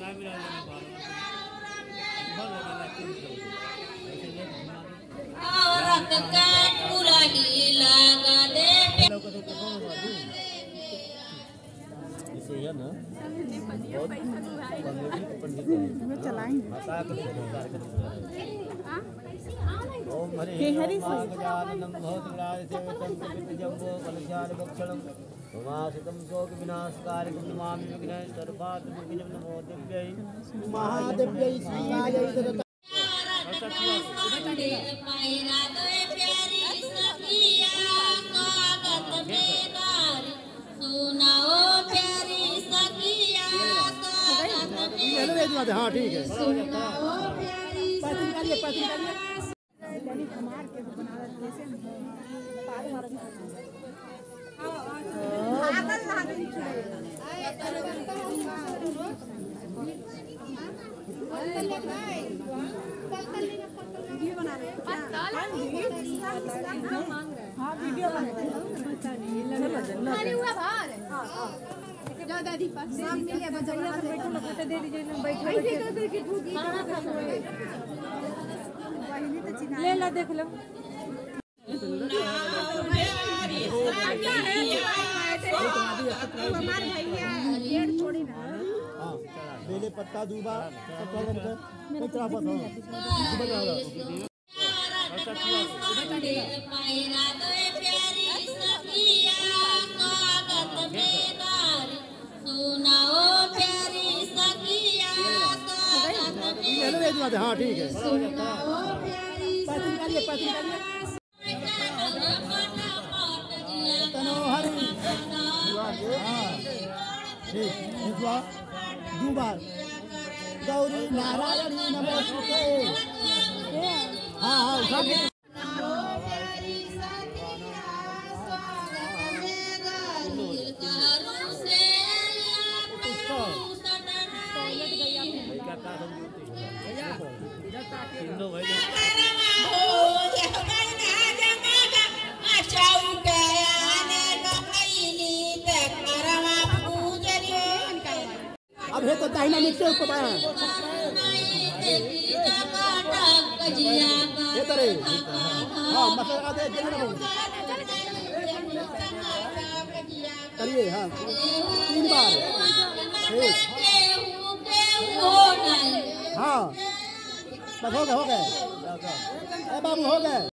ओम हरि गजाननं भवतिराजसेवितं जम्बो कलशालभक्षणं उमासितं शोकविनाशकारिकं नमामि विघ्नेश्वरपात्रविघ्नं नमो दिव्यै महादेव्यै शिवायै हाँ ठीक है वीडियो बना दादी पास शाम मिले बजाइए बैठो ना फोटो दे दीजिए ना बैठो करके ठूकी ले ला देख लो हमार भैया पेड़ छोड़ी ना हां बेले पत्ता दूबा कचरा पत्ता हाँ ठीक है गौरी नारायणी नमोस्तुते हाँ हाँ अब है तो दाहिना नीचे ऊपर है ये तरे हाँ मसाला दे जल्दी ना करिए हाँ 3 बार ठीक हाँ बस हो गए बाबू हो गए।